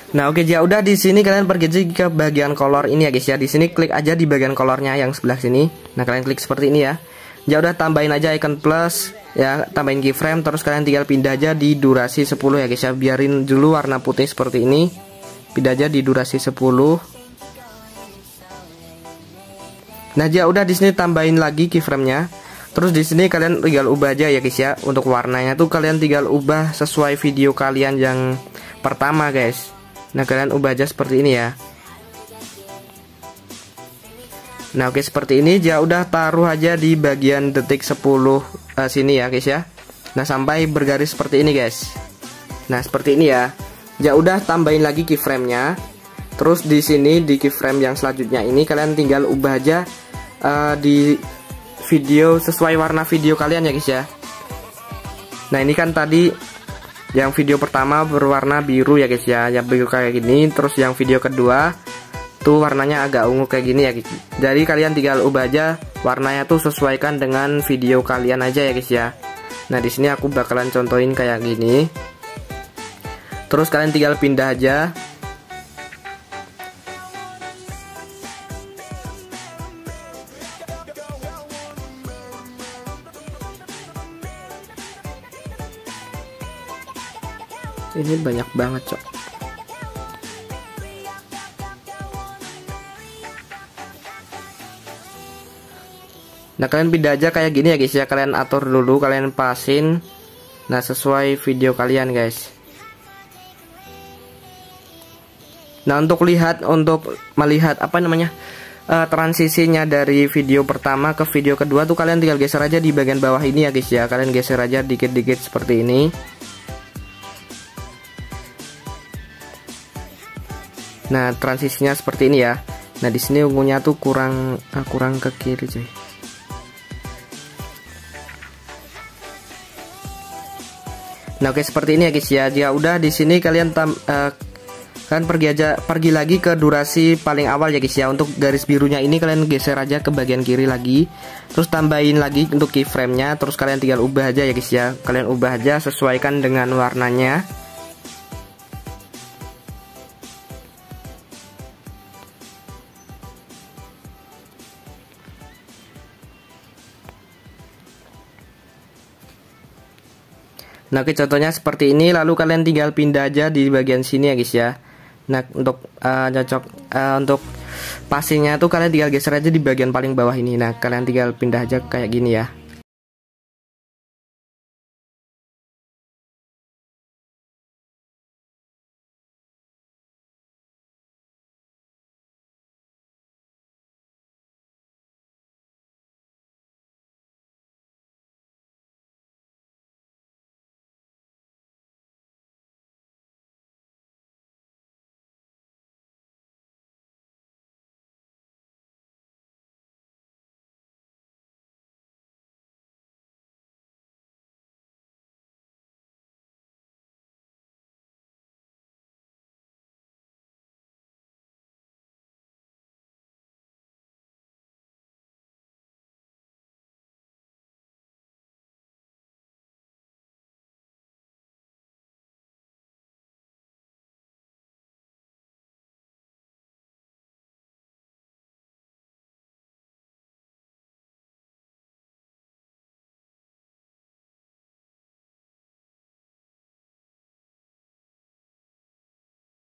Nah oke, ya udah di sini kalian pergi aja ke bagian color ini ya guys ya. Di sini klik aja di bagian colornya yang sebelah sini. Nah kalian klik seperti ini ya. Ya udah tambahin aja icon plus ya, tambahin keyframe, terus kalian tinggal pindah aja di durasi sepuluh ya guys ya. Biarin dulu warna putih seperti ini. Pindah aja di durasi sepuluh. Nah ya udah di sini tambahin lagi keyframe-nya. Terus di sini kalian tinggal ubah aja ya guys ya. Untuk warnanya tuh kalian tinggal ubah sesuai video kalian yang pertama guys. Nah kalian ubah aja seperti ini ya. Nah oke seperti ini. Ya udah taruh aja di bagian detik sepuluh uh, sini ya guys ya. Nah sampai bergaris seperti ini guys. Nah seperti ini ya. Ya udah tambahin lagi keyframe-nya. Terus di sini di keyframe yang selanjutnya ini kalian tinggal ubah aja uh, di video sesuai warna video kalian ya guys ya. Nah ini kan tadi yang video pertama berwarna biru ya guys ya, yang biru kayak gini. Terus yang video kedua tuh warnanya agak ungu kayak gini ya guys. Jadi kalian tinggal ubah aja warnanya tuh sesuaikan dengan video kalian aja ya guys ya. Nah di sini aku bakalan contohin kayak gini. Terus kalian tinggal pindah aja. Ini banyak banget cok. Nah kalian pindah aja kayak gini ya guys ya. Kalian atur dulu, kalian pasin. Nah sesuai video kalian guys. Nah untuk lihat, untuk melihat apa namanya uh, transisinya dari video pertama ke video kedua tuh kalian tinggal geser aja di bagian bawah ini ya guys ya. Kalian geser aja dikit-dikit seperti ini. Nah transisinya seperti ini ya. Nah di sini ungunya tuh kurang uh, kurang ke kiri cuy. Nah oke seperti ini ya guys ya. Ya udah di sini kalian tam, uh, kalian pergi aja pergi lagi ke durasi paling awal ya guys ya. Untuk garis birunya ini kalian geser aja ke bagian kiri lagi. Terus tambahin lagi untuk keyframe-nya. Terus kalian tinggal ubah aja ya guys ya. Kalian ubah aja sesuaikan dengan warnanya. Nah oke contohnya seperti ini. Lalu kalian tinggal pindah aja di bagian sini ya guys ya. Nah untuk uh, cocok uh, untuk passingnya tuh kalian tinggal geser aja di bagian paling bawah ini. Nah kalian tinggal pindah aja kayak gini ya.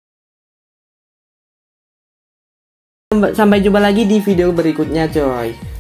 Sampai jumpa lagi di video berikutnya coy.